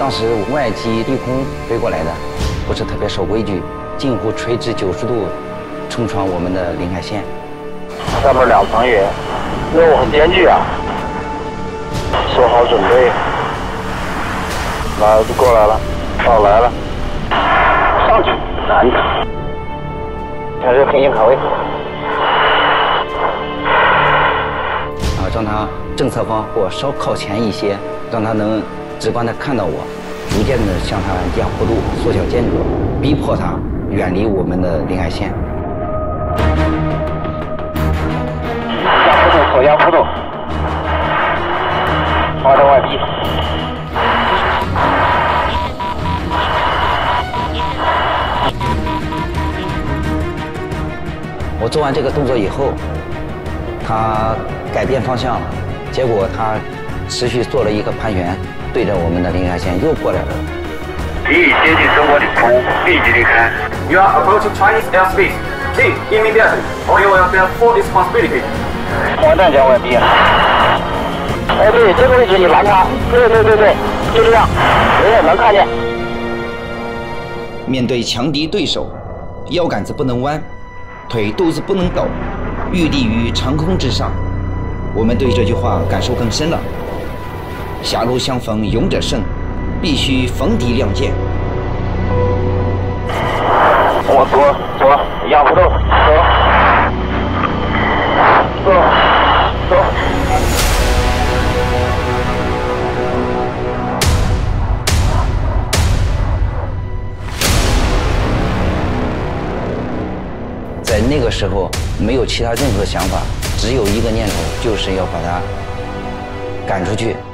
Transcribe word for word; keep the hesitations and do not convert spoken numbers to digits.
当时外机低空飞过来的，不是特别守规矩，近乎垂直九十度冲穿我们的领海线。 上面两层云，任务很艰巨啊！做好准备，来就过来了，到来了，上去，拦着，看这平行卡位。 啊，让他正侧方或稍靠前一些，让他能直观的看到我，逐渐的向他压坡度，缩小间隔，逼迫他远离我们的领海线。 压坡度，左压坡度，发动外逼。 我做完这个动作以后，他改变方向了，结果他持续做了一个盘旋，对着我们的领海线又过来了。 敌已接近中国领空，立即离开。 You are approaching Chinese airspace. Leave immediately, or you will bear full responsibility. 完蛋，将外逼了。哎，对，这个位置你拦他。对对对对，就这样，人也能看见。 面对强敌对手，腰杆子不能弯，腿肚子不能抖，屹立于长空之上。我们对这句话感受更深了。狭路相逢勇者胜，必须逢敌亮剑。 我左左压不动，走走走。 在那个时候，没有其他任何想法，只有一个念头，就是要把他赶出去。